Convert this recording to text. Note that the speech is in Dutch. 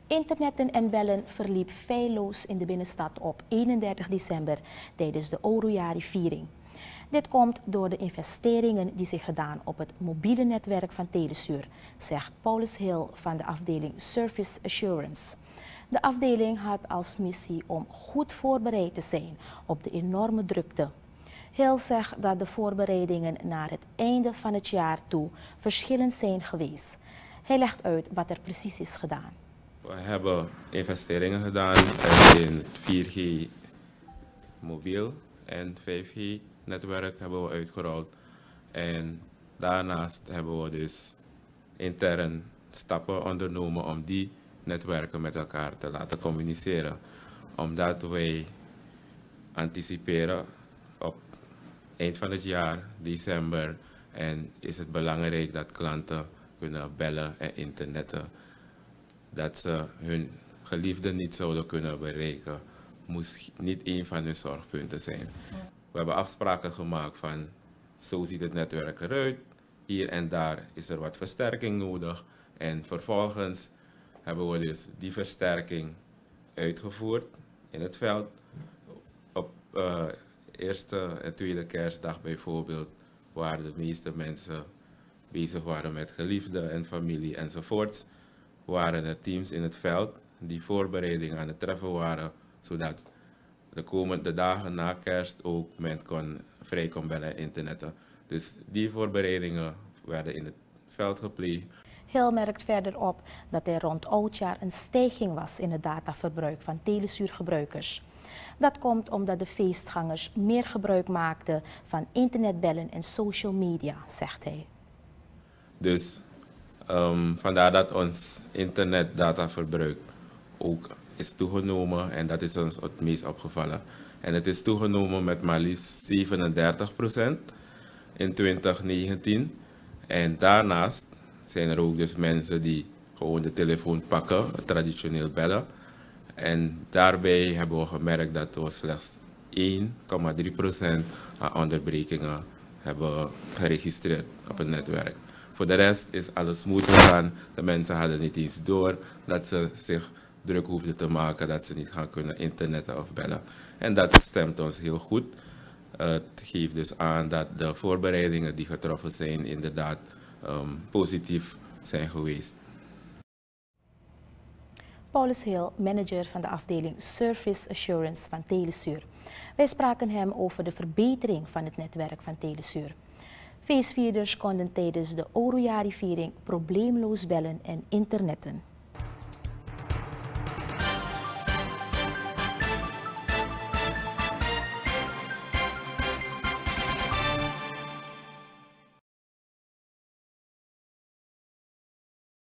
Internetten en bellen verliep feilloos in de binnenstad op 31 december tijdens de Oroyari-viering. Dit komt door de investeringen die zich gedaan op het mobiele netwerk van Telesur, zegt Paulus Hill van de afdeling Service Assurance. De afdeling had als missie om goed voorbereid te zijn op de enorme drukte. Hill zegt dat de voorbereidingen naar het einde van het jaar toe verschillend zijn geweest. Hij legt uit wat er precies is gedaan. We hebben investeringen gedaan in 4G mobiel en 5G netwerk hebben we uitgerold. En daarnaast hebben we dus intern stappen ondernomen om die netwerken met elkaar te laten communiceren. Omdat wij anticiperen op eind van het jaar, december, en is het belangrijk dat klanten kunnen bellen en internetten. Dat ze hun geliefden niet zouden kunnen bereiken, moest niet een van hun zorgpunten zijn. We hebben afspraken gemaakt van, zo ziet het netwerk eruit, hier en daar is er wat versterking nodig. En vervolgens hebben we dus die versterking uitgevoerd in het veld. Op eerste en tweede kerstdag bijvoorbeeld, waar de meeste mensen bezig waren met geliefden en familie enzovoorts, waren er teams in het veld die voorbereidingen aan het treffen waren, zodat de komende dagen na kerst ook men vrij kon bellen en internetten. Dus die voorbereidingen werden in het veld gepleegd. Hill merkt verder op dat er rond oudjaar een stijging was in het dataverbruik van Telesuur-gebruikers. Dat komt omdat de feestgangers meer gebruik maakten van internetbellen en social media, zegt hij. Dus vandaar dat ons internetdataverbruik ook is toegenomen en dat is ons het meest opgevallen. En het is toegenomen met maar liefst 37% in 2019. En daarnaast zijn er ook dus mensen die gewoon de telefoon pakken, traditioneel bellen. En daarbij hebben we gemerkt dat we slechts 1,3% aan onderbrekingen hebben geregistreerd op het netwerk. Voor de rest is alles smooth gegaan. De mensen hadden niet eens door dat ze zich druk hoefden te maken, dat ze niet gaan kunnen internetten of bellen. En dat stemt ons heel goed. Het geeft dus aan dat de voorbereidingen die getroffen zijn inderdaad positief zijn geweest. Paulus Hill, manager van de afdeling Service Assurance van Telesur. Wij spraken hem over de verbetering van het netwerk van Telesur. Feestvierders konden tijdens de Oroyari-viering probleemloos bellen en internetten.